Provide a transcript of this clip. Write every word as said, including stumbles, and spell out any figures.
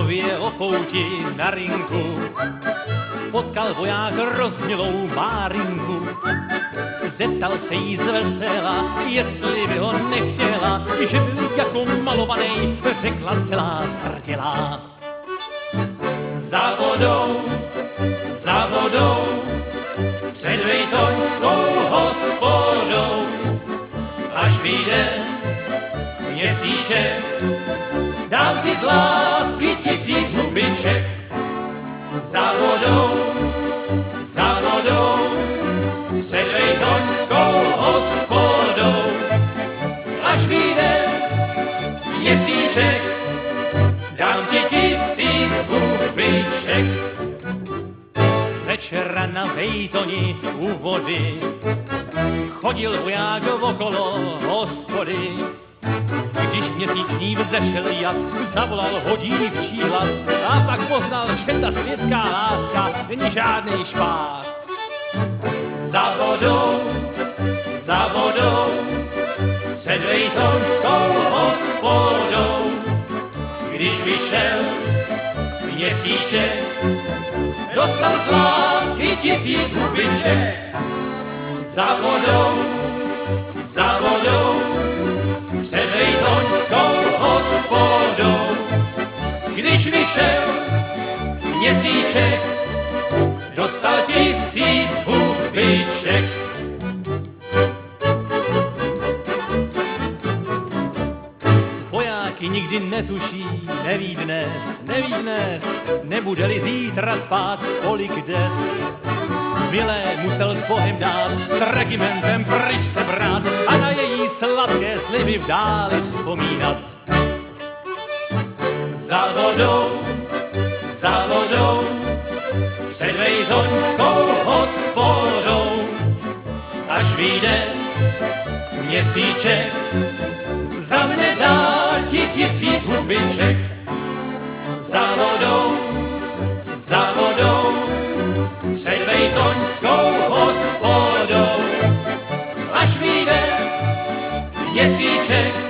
Žižkově o pouti na rinku potkal voják rozmělou Márinku. Zeptal se jí zvesela, jestli by ho nechtěla, že byl jako malovaný, řekla celá zhrdělá. Za vodou, za vodou, před vejtoňskou hospodou, až vyjde měsíček, dám ti z lásky tisíc hubiček. Za vodou, za vodou, před vejtoňskou hospodou, až vyjde měsíček, dám ti tisíc hubiček. Večera na vejtoni u vody chodil voják okolo hospody. Když měsíční vzešel jas, zavolal ho dívčí hlas a pak poznal, že ta světská láska není žádnej špás. Za vodou, za vodou, před vejtonskou hospodou, když vyšel měsíček, dostal z lásky tisíc hubiček. Za vodou, za vodou, před vejtoňskou hospodou, když vyšel měsíček, dostal tisíc hubiček. Vojáky nikdy netuší, neví dnes, neví dnes, nebude-li zítra spát, kolik des. Milé musel s Bohem dát, s regimentem pryč se brát a na její sladké sliby v dáli vzpomínat. Za vodou, za vodou, před vejtoňskou hospodou, až vyjde měsíček, za mne dá ti tisíc hubiček. Za vodou, za vodou, před vejtoňskou hospodou, až vyjde měsíček,